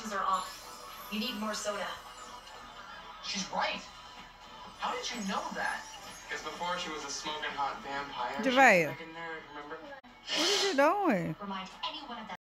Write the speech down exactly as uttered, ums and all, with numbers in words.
glasses are off. You need more soda. She's right. How did you know that? Because before she was a smoking hot vampire. Javaya, She was like a nerd, remember? what are you doing? Remind anyone of that.